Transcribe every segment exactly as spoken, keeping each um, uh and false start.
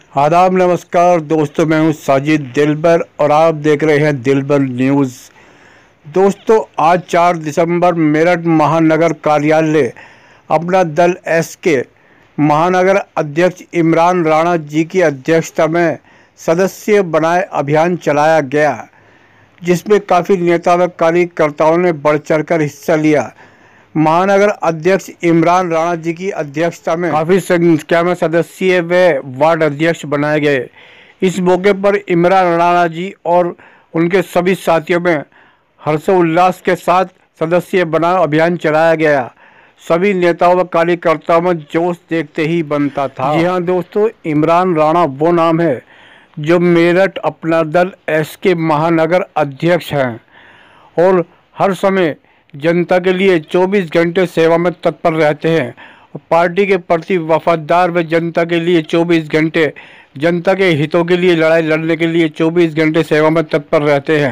आदाब नमस्कार दोस्तों, मैं हूं साजिद दिलबर और आप देख रहे हैं दिलबर न्यूज़। दोस्तों, आज चार दिसंबर मेरठ महानगर कार्यालय अपना दल एस के महानगर अध्यक्ष इमरान राणा जी की अध्यक्षता में सदस्य बनाए अभियान चलाया गया, जिसमें काफ़ी नेता व कार्यकर्ताओं ने बढ़ चढ़कर हिस्सा लिया। महानगर अध्यक्ष इमरान राणा जी की अध्यक्षता में काफ़ी संख्या में सदस्य व वार्ड अध्यक्ष बनाए गए। इस मौके पर इमरान राणा जी और उनके सभी साथियों में हर्षोल्लास के साथ सदस्य बनाओ अभियान चलाया गया। सभी नेताओं व कार्यकर्ताओं में जोश देखते ही बनता था। जी हाँ दोस्तों, इमरान राणा वो नाम है जो मेरठ अपना दल एस के महानगर अध्यक्ष हैं और हर समय जनता के लिए चौबीस घंटे सेवा में तत्पर रहते हैं और पार्टी के प्रति वफादार व जनता के लिए चौबीस घंटे जनता के हितों के लिए लड़ाई लड़ने के लिए चौबीस घंटे सेवा में तत्पर रहते हैं।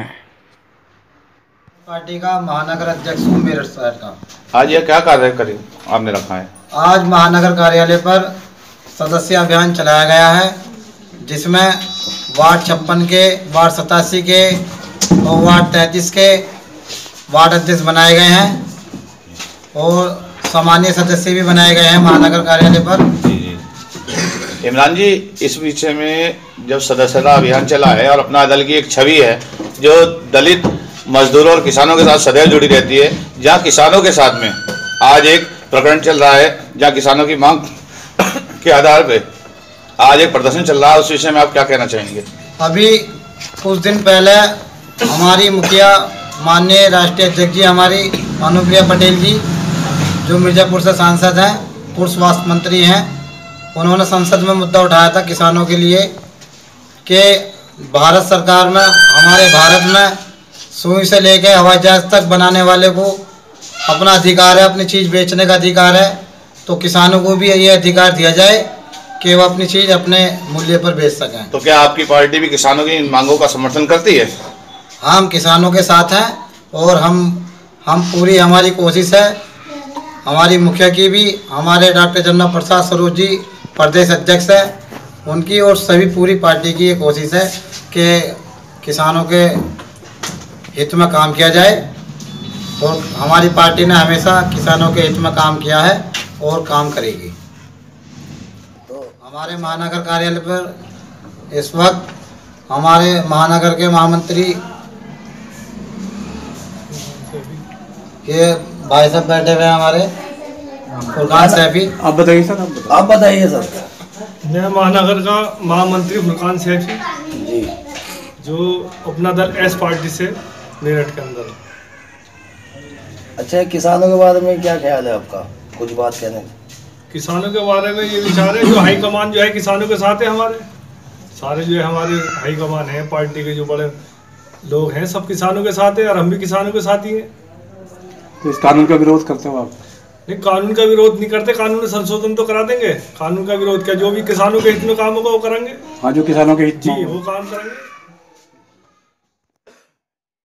पार्टी का महानगर अध्यक्ष हूँ मेरठ शहर का। आज यह क्या कार्य करें आपने रखा है? आज महानगर कार्यालय पर सदस्य अभियान चलाया गया है, जिसमें वार्ड छप्पन के, वार्ड सतासी के और वार्ड तैंतीस के वार्ड अध्यक्ष बनाए गए हैं और सामान्य सदस्य भी बनाए गए हैं महानगर कार्यालय पर। जी जी इमरान जी, इस विषय में जब सदस्यता अभियान चला है और अपना दल की एक छवि है जो दलित मजदूरों और किसानों के साथ सदैव जुड़ी रहती है, जहां किसानों के साथ में आज एक प्रकरण चल रहा है, जहां किसानों की मांग के आधार पर आज एक प्रदर्शन चल रहा है, उस विषय में आप क्या कहना चाहेंगे? अभी कुछ दिन पहले हमारी मुखिया माननीय राष्ट्रीय अध्यक्ष जी हमारी अनुप्रिया पटेल जी, जो मिर्जापुर से सांसद हैं, पूर्व स्वास्थ्य मंत्री हैं, उन्होंने संसद में मुद्दा उठाया था किसानों के लिए कि भारत सरकार में, हमारे भारत में सुई से लेकर हवाई जहाज तक बनाने वाले को अपना अधिकार है, अपनी चीज़ बेचने का अधिकार है, तो किसानों को भी ये अधिकार दिया जाए कि वो अपनी चीज़ अपने मूल्य पर बेच सकें। तो क्या आपकी पार्टी भी किसानों की इन मांगों का समर्थन करती है? हम किसानों के साथ हैं और हम हम पूरी हमारी कोशिश है, हमारी मुखिया की भी, हमारे डॉक्टर जमुना प्रसाद सरोज जी प्रदेश अध्यक्ष है, उनकी और सभी पूरी पार्टी की ये कोशिश है कि किसानों के हित में काम किया जाए और हमारी पार्टी ने हमेशा किसानों के हित में काम किया है और काम करेगी। तो हमारे महानगर कार्यालय पर इस वक्त हमारे महानगर के महामंत्री ये भाई साहब बैठे हुए हैं हमारे, फुरकान सैफी। आप बताइए सर। आप बताइए सर। मैं महानगर का महामंत्री फुरकान सैफी जी, जो अपना दल एस पार्टी से मेरठ के अंदर। अच्छा, किसानों के बारे में क्या ख्याल है आपका? कुछ बात कहने। किसानों के बारे में ये विचार है, जो हाईकमान जो है किसानों के साथ है, हमारे सारे जो है हमारे हाईकमान है पार्टी के, जो बड़े लोग हैं सब किसानों के साथ है और हम भी किसानों के साथ ही हैं। तो इस कानून का विरोध करते हो आप? नहीं, कानून का विरोध नहीं करते, कानून में संशोधन तो करा देंगे। कानून का विरोध क्या, जो भी किसानों के हित में काम होगा वो करेंगे। हाँ, जो किसानों के हित जी वो काम करेंगे।